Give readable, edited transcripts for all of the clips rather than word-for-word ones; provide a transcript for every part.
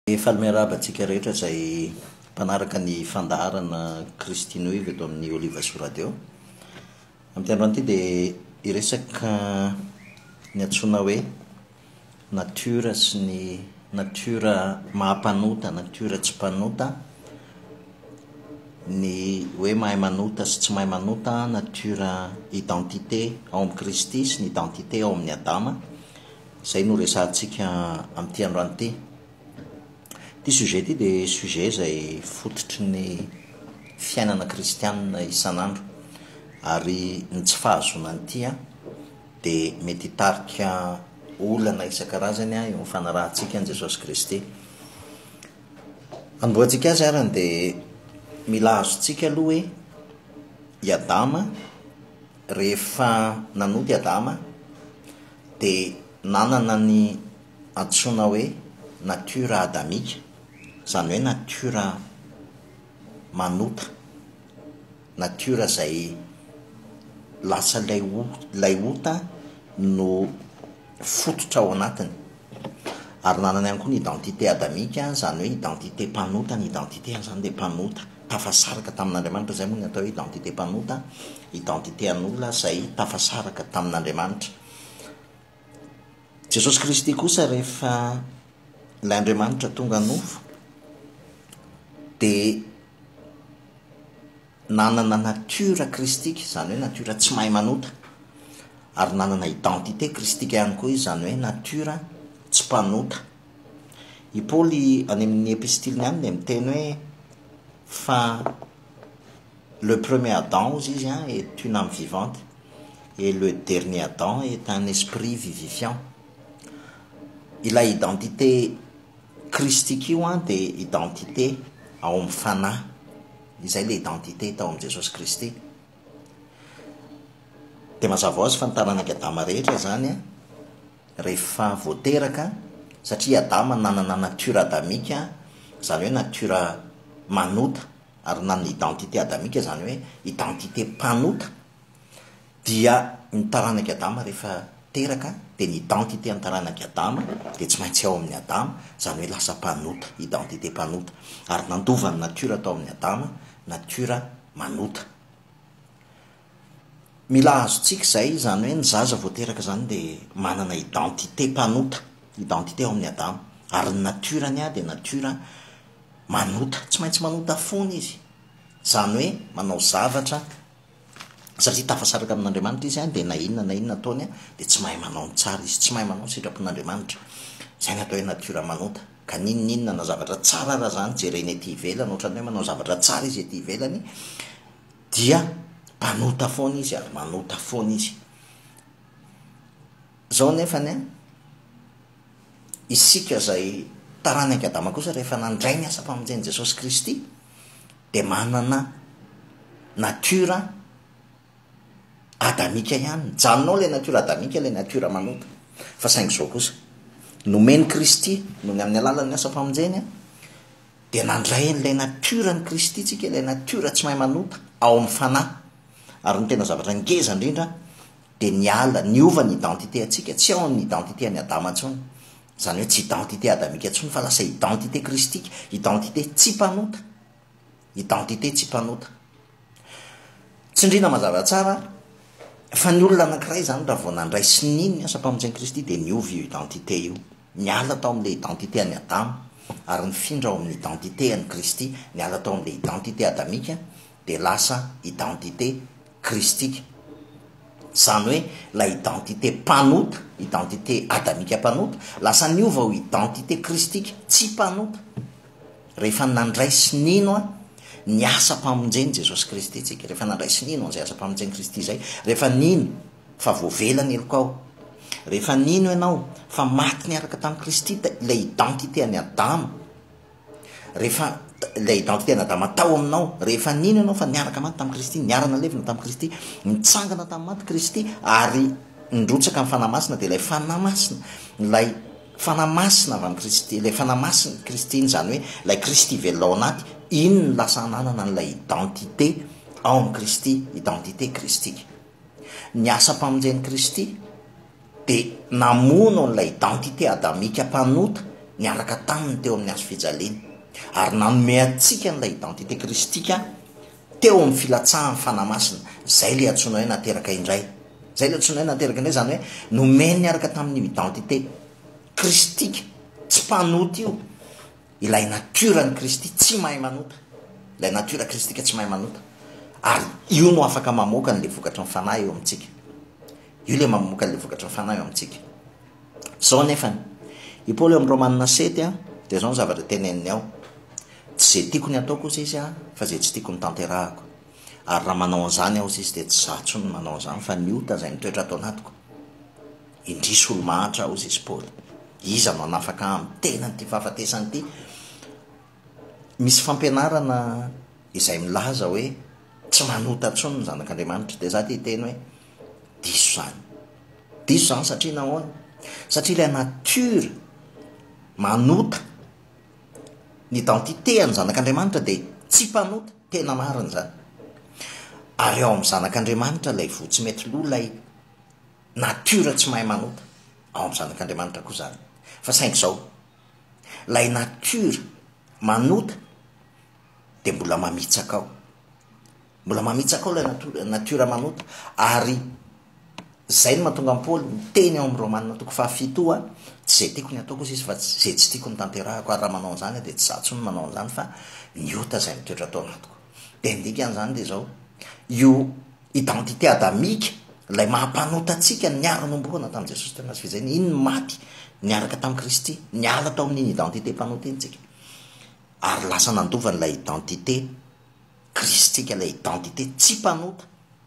Falmerabantsika rehetra izay mpanaraka ny fandaharana Kristinoivy eto amin'ny Oliva Soa Radio. Amin'ny androany ity dia iresaka ny antsoina hoe natiora sy ny natiora mahampanota, natiora tsy mpanota, ny hoe mahay manota sy tsy mahay manota, natiora identité ao amin'ny Kristy sy ny identité ao amin'ny Adama. Izay no resahantsika amin'ity androany ity. Ty sujet ty dia sujet izay fototry ny fiainana kristianina isan'andro, ary ny tsy fahazonany ity dia mety hitarika olana isan-karazany eo amin'ny fanarahantsika an' Jesosy Kristy. Andohantsika azy arany dia mila azontsika aloha hoe i Adama, rehefa nanoty Adama dia nanana ny antsoina hoe natiora adamika, izany hoe natiora manota, natiora izay lasa lay ota no fototra ao anatiny, ary nanana ihany koa ny identité adamika, izany hoe identité mpanota. Ny identité izany dia mpanota tafasaraka tamin'Andriamanitra, izay moa ny atao hoe identité mpanota, identité an'olona izay tafasaraka tamin'Andriamanitra. Jesosy Kristy kosa rehefa ilay Andriamanitra tonga nofo dia nanana natiora kristika, izany hoe natiora tsy mahay manota, ary nanana identité kristika ihany koa izy, izany hoe natiora tsy mpanota. I Paoly any amin'ny epistiliny any dia miteny hoe fa le premier Adam ozy izy est une âme vivante et le dernier Adam est un esprit vivifiant. Ilay identité kristika io dia identité ao amin'ny fanahy, izay le identité tao amin'ny Jesosy Kristy. Dia mazava ho azy fa ny taranaka Adama rehetra zany rehefa voateraka, satria Adama nanana natiora adamika, izany hoe natiora manota, ary nanana identité adamika, izany hoe identité mpanota, dia ny taranaka Adama rehefa teraka dia ny identité ny taranaka Adama dia tsy maintsy ao amin'ny Adama, izany hoe lasa mpanota, identité mpanota, ary nandova ny natiora tao amin'ny Adama, natiora manota. Mila azontsika izay, izany hoe ny zaza voateraka izany dia manana identité mpanota, identité ao amin'ny Adama, ary ny natiorany dia natiora manota, tsy maintsy manota foana izy, izany hoe manao zavatra, satria tafasaraka amin'Andriamanitra izy dia na inona ataony dia tsy mahay manao ny tsara izy, tsy mahay manao ny sitrapon'Andriamanitra. Izay ny atao hoe natiora manota. Ka ninona na zavatra tsara raha zany jereny ety ivelany, ohatrany hoe manao zavatra tsara izy ety ivelany, dia mpanota foana izy, ary manota foana izy. Zao nefany isika izay taranaka Adama kosa rehefa nandray ny asa-pamonjeny Jesosy Kristy dia manana natiora adamika ihany, mijanonao ilay natiora adamika, ilay natiora manota. Fa saingy izao kosa nomeny Kristy noho ny amin'ny alalan'ny asa-pamonjeny dia nandray n'ilay natiora ny Kristy tsika, ilay natiora tsy mahay manota ao amin'ny fanahy. Ary ny tena zavatra ngeza indrindra dia niova ny identité atsika, tsy ao amin'ny identité any Adama intsony, izany hoe tsy identité adamika intsony, fa lasa identité kristika, identité tsy mpanota, identité tsy mpanota. Tsindriana mazava tsara fa ny olona anankiray zany raha vao nandray sininy ny asa-pamonjeny Kristy dia niova io identité io, niala tao amin'ilay identité any Adama ary nifindra ao amin'ny identité any Kristy, niala tao amin'ilay identité adamika dia lasa identité kristika, izany hoe la identité mpanota, identité adamika mpanota lasa niova ho identité kristika tsy mpanota rehefa nandray sinino ny asa-pamonjeny Jesosy Kristy tsika. Rehefa nandray sinino an'izay asa-pamonjeny Kristy izay, rehefa nino fa voavelany eloko ao, rehefa nino ianao fa maty niaraka tamin'ny Kristy, ilay identité any Adama, rehefa ilay identité any Adama tao aminao, rehefa nino ianao fa niaraka maty tamin'ny Kristy, niarana levina tamin'ny Kristy, mitsangana tamin'ny maty Kristy, ary nidrotsaka amin'ny fanahy masina, dia ilay fanahy masina, ilay fanahy masina avy amin'ny Kristy, ilay fanahy masina Kristy iny, izany hoe ilay Kristy velona ao anaty, iny ny lasa nanana n'ilay identité ao amin'ny Kristy, identité kristika. Ny asa-pamonjeny Kristy dia namono n'ilay identité adamika mpanota niaraka taminy teo amin'ny azo fijaliana ary nanome atsika n'ilay identité kristika teo amin'ny filatsahany fanamasina. Zay le antsoina hoe nateraka indray, zay le antsoina hoe nateraka indray, zany hoe nomeny niaraka tamin'ny identité kristika. Tsy mpanota io ilay natiorany kristy tsy mahay manota, ilay natiora kristika tsy mahay manota, ary io no afaka mamoaka n'le vokatra ny fanahy eo amintsika. Io le mamoaka n'le vokatra ny fanahy eo amintsika. Zao nefany i Paoly amin'ny Romanina 7 dia zao ny zavatra teneniny ao: tsy zay tiako ny ataoko ozy izy fa zay tsy tiako ny tanterahako, ary raha manao an'izany aho izy dia tsy zah tsony manao an'izany fa ny ota zay mitoetra atao anatiko. Indrisy olo mahatra aho izy Paoly, iza no anafaka amin'ny tenany ty fahafatesany ity. Misy fampianarana izay milaza hoe tsy manota tsony ny zanak'Andriamanitra, dia za ty teny hoe diso zany. Diso zany satria nahoana? Satria ilay natiora manota ny identité ny zanak'Andriamanitra dia tsy mpanota, tena marina zany. Ary ao amin'ny zanak'Andriamanitra ilay votsy mety loha ilay natiora tsy mahay manota, ao amin'ny zanak'Andriamanitra koa zany. Fa saingy zao, ilay natiora manota dia mbola mamitsaka ao, mbola mamitsaka ao ilay natiora manota. Ary zay no mahatonga ny Paoly miteny ao amin'ny Romanina 7 tsy zay tiako ny ataoko izy fa zay tsy tiako ny tanterahako, ary raha manao an'izany dia tsy zah tsony manao an'izany fa ny ota zay mitoetra atao anatiko. Dia ndikan'izany dia zao, io identité adamika ilay mahampanota antsika niara-nomboana tamin'i Jesosy teo anazy fizany, iny maty niaraka tamin'i Kristy, niala tao amin'iny identité mpanota intsika, ary lasa nandova n'ilay identité kristika, ilay identité tsy mpanota.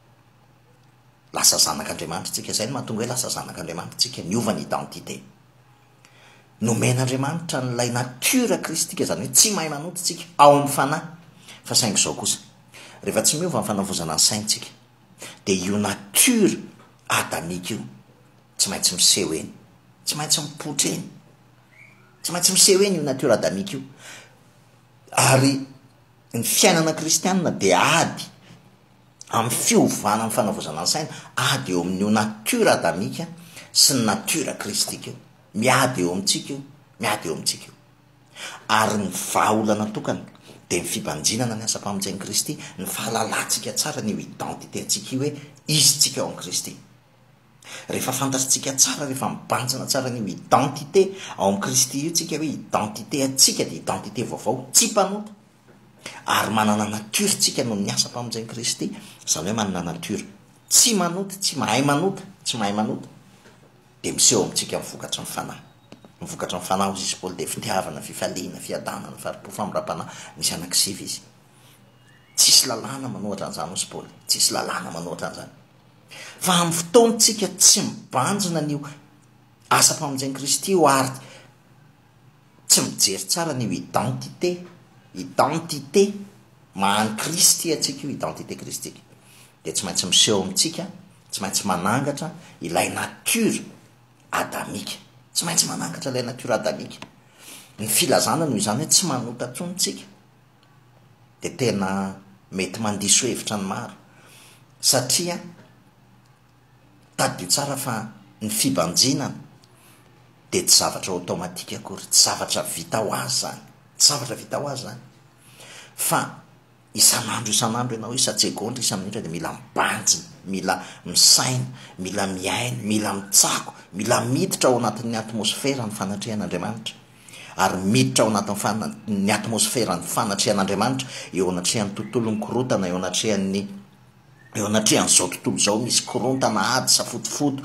Lasa zanak'Andriamanitra tsika, zay no mahatonga hoe lasa zanak'Andriamanitra tsika, niova ny identité. Nomen'Andriamanitra n'ilay natiora kristika, zany hoe tsy mahay manota tsika ao amin'ny fanahy. Fa saingy zao kosa, rehefa tsy miova ny fanavozana ny saintsika, dia io natiora adamika io tsy maintsy miseho eny, tsy maintsy mipotra eny, tsy maintsy miseho eny io natiora adamika io. Ary ny fiainana kristianina dia ady amin'ny fiovana amin'ny fanavozana ny saina, ady eo amin'io natiora adamika sy ny natiora kristika io, miady eo amintsika io, miady eo amintsika io. Ary ny vahaolana tokana dia ny fibanjinana ny asa-pamonjeny Kristy, ny fahalalantsika tsara ny identité antsika io hoe izy tsika ao amin'ny Kristy. Rehefa fantatsika tsara, rehefa mibanjina tsara ny identité ao amin'ny Kristy io tsika hoe identité atsika dia identité vaovao, tsy mpanota, ary manana natiora tsika noho ny asa-pamonjeny Kristy, zany hoe manana natiora tsy manota, tsy mahay manota, tsy mahay manota, dia miseho amintsika mivokatra ny fanahy. Mivokatra ny fanahy ozy izy Paoly dia fitiavana, fifaliana, fiadanana, faripo, famindram-panahy, misy anankisivy izy. Tsisy lalàna manohatra an'izany ozy Paoly, tsisy lalàna manohatra an'izany. Fa amin'ny fotoantsika tsy mibanjina n'io asa-pamonjeny Kristy io, ary tsy mijery tsara n'io identité mahany Kristy atsika io, identité kristika, dia tsy maintsy miseho amintsika, tsy maintsy manangatra ilay natiora adamika, tsy maintsy manangatra ilay natiora adamika. Ny filazana noho izany hoe tsy manota tsony tsika dia tena mety mandiso hevitra ny maro, satria tadio tsara fa ny fibanjinana dia tsy zavatra automatika akory, tsy zavatra vita ho azy zany, tsy zavatra vita ho azy zany, fa isan'andro ianao isa-tsegondra, isa-minitra dia mila mibanjina, mila misaina, mila miaina, mila mitsako, mila miditra ao anatin'ny atmosfera ny fanatrehan'Andriamanitra. Ary miditra ao anatin'ny atmosfera ny fanatrehan'Andriamanitra eo anatrehan'ny tontolon'ny korotana, eo anatrehan'izao tontolo izao misy korontana ady sa fotofoto,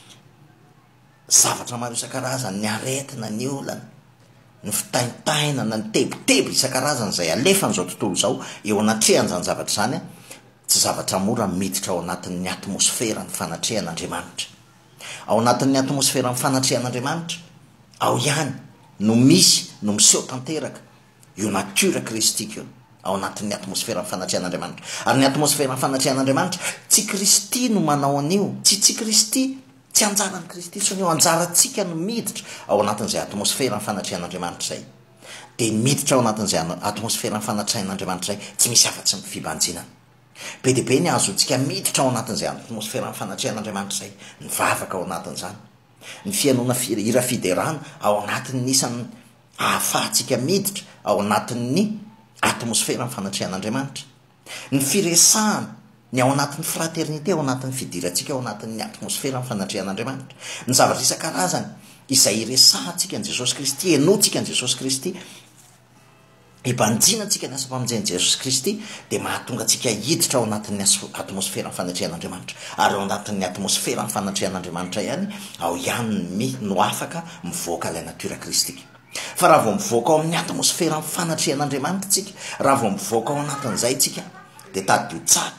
zavatra maro isan-karazany, ny aretina, ny olana, ny fitaintainana, ny tebotebo isan-karazany izay alefan'izao tontolo izao eo anatrehan'izany zavatra zany, tsy zavatra mora miditra ao anatin'ny atmosfera ny fanatrehan'Andriamanitra. Ao anatin'ny atmosfera ny fanatrehan'Andriamanitra, ao ihany no misy, no miseho tanteraka io natiora kristika io, ao anatin'ny atmosfera ny fanatrehan'Andriamanitra. Ary ny atmosfera ny fanatrehan'Andriamanitra, tsy Kristy no manao an'io, tsy Kristy, tsy anjaran'ny Kristy, so io anjarantsika no miditra ao anatin'izay atmosfera ny fanatrehan'Andriamanitra zay. Dia miditra ao anatin'izay atmosfera ny fanatrehan'Andriamanitra zay, tsy misy afa-tsy ny fibanjinana. Be dia be ny azontsika miditra ao anatin'izay atmosfera ny fanatrehan'Andriamanitra zay, ny vavaka ao anatin'izany, ny fianoana hira fiderana ao anatin'ny isan'ny ahafahantsika miditra ao anatin'ny atmosfera ny fanatrehan'andriamanitra, ny firesahana ny ao anatin'ny fraternité ao anatin'ny fidirantsika ao anatin'ny atmosfera ny fanatrehan'andriamanitra, ny zavatra isan-karazany izay iresahantsika an' Jesosy Kristy, enoantsika an' Jesosy Kristy, ibanjinantsika ny asa-pamonjen'i Jesosy Kristy, dia mahatonga antsika hiditra ao anatin'ny atmosfera ny fanatrehan'andriamanitra. Ary ao anatin'ny atmosfera ny fanatrehan'andriamanitra ihany, ao ihany no afaka mivoaka ilay natiora kristika. Fa raha vao mivoaka ao amin'ny atmosfera ny fanatrehan'andriamanitra tsika, raha vao mivoaka ao anatin'izay tsika, dia tadio tsara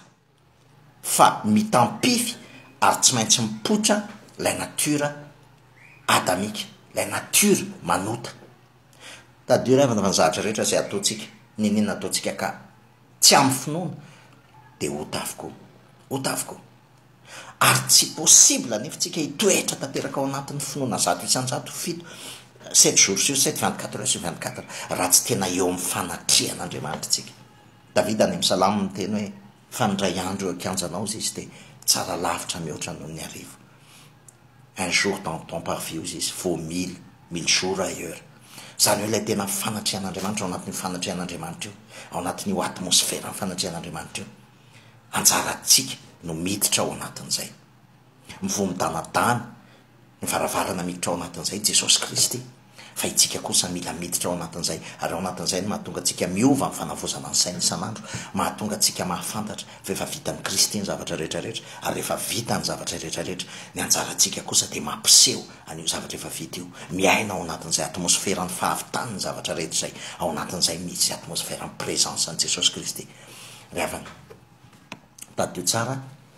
fa mitampify ary tsy maintsy mipotra ilay natiora adamika, ilay natiora manota. Tadio ray avana vanzahatra rehetra izay ataontsika, ninina ataontsika ka tsy amin'ny finoana, dia ota avokoa. Ary tsy possible nefa tsika hitoetra tanteraka ao anatin'ny finoana 100 7 jours sur 7 24 heures sur 24 raha tsy tena eo amin'ny fanatrehan'andriamanitra tsika. Davida any amin'ny salamo miteny hoe fanindray andro eo akanjanao izy dia tsara lavitra mihoatra noho ny arivo. Un jour dans ton parvis izy vaut 1000 jours ailleurs. Zany hoe ilay tena fanatrehan'andriamanitra ao anatin'ny fanatrehan'andriamanitra io, ao anatin'io atmosfera ny fanatrehan'andriamanitra io, anjarantsika no miditra ao anatin'izay, mivomidanadana ny varavarana miditra ao anatin'izay Jesosy Kristy, fa itsika kosa mila miditra ao anatin'izay. Ary ao anatin'izay no mahatonga antsika miova ny fanavozana ny saina isan'andro, mahatonga antsika mahafantatra fa efa vita ny Kristy ny zavatra rehetrarehetra, ary efa vita ny zavatra rehetrarehetra. Ny anjarantsika kosa dia mampiseho an'io zavatra efa vita io, miaina ao anatin'izay atmosfera ny fahavitany ny zavatra rehetra izay ao anatin'izay misy atmosfera ny présence ny Jesosy Kristy. Ry havana, tadio tsara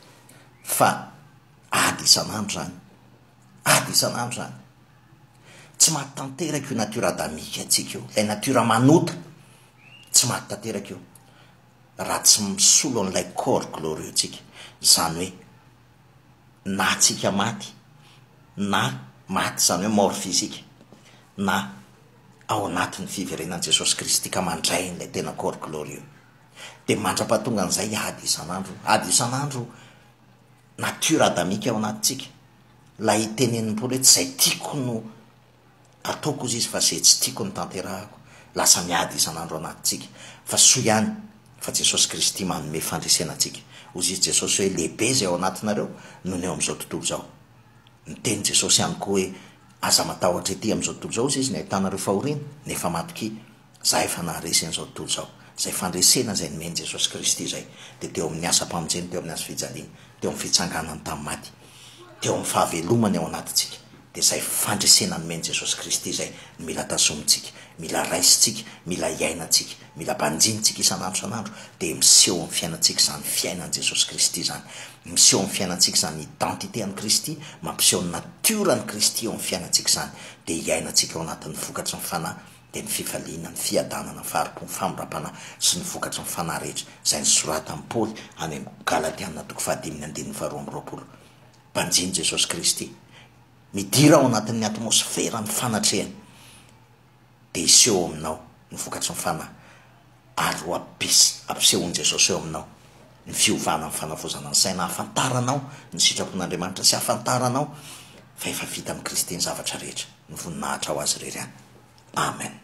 fa ady isan'andro zany, tsy maty tanteraka io natiora adamika atsika io, ilay natiora manota tsy maty tanteraka io raha tsy misolo an'ilay corps glorieux tsika. Zany hoe na tsika maty, na maty zany hoe mort physique, na ao anatin'ny fiverenan'i Jesosy Kristy ka mandray n'ilay tena corps glorieux, dia mandra-pahatonga an'izay ady isan'andro natiora adamika ao anatintsika. La itenen'ny Paoly hoe tsy izay tiako no ataoko izy fa izay tsy tiako ny tanterahako, lasa miady isan'andro anatintsika. Fa soa ihany fa Jesosy Kristy manome fandresenantsika. Ozy izy Jesosy hoe lehibe zay ao anatinareo no ny eo amin'izao tontolo zao. Niteny Jesosy ihany koa hoe aza matahotra ety amin'izao tontolo zao izy ny ahitanareo fahoriana nefa matoky za efa naharesy an'izao tontolo zao. Zay fandresena zay nomeny Jesosy Kristy zay dia teo amin'ny asa-pamonjeny, teo amin'ny asa fijaliana, teo amin'ny fitsanganany tamin'ny maty, teo amin'ny fahavelomany ao anatintsika. Dia zay fandresena nomeny Jesosy Kristy zay mila tasomintsika, mila raisitsika, mila iainantsika, mila banjinitsika isan'andro, dia miseho amin'ny fiainantsika zany fiainan'i Jesosy Kristy zany, miseho amin'ny fiainantsika zany identité an'i Kristy, mampiseho ny natiorany Kristy eo amin'ny fiainantsika zany, dia iainantsika ao anatin'ny vokatry ny fanahy, dia ny fifaliana, ny fiadanana, ny faharipo, ny famindram-panahy sy ny vokatry ny fanahy rehetra zay nisorata amin'ny Paoly any amin'ny Galatiana 5:22. Banjiny Jesosy Kristy, midira ao anatin'ny atmosfera ny fanatrehany, dia iseho aminao ny vokatry ny fanahy, ary ho ampisehoan'i Jesosy eo aminao ny fiovana ny fanavozana ny saina, hafantaranao ny sitrapon'Andriamanitra sy hafantaranao fa efa vita amin'ny Kristy ny zavatra rehetra, ny voninahitra ho azy rery any. Amen.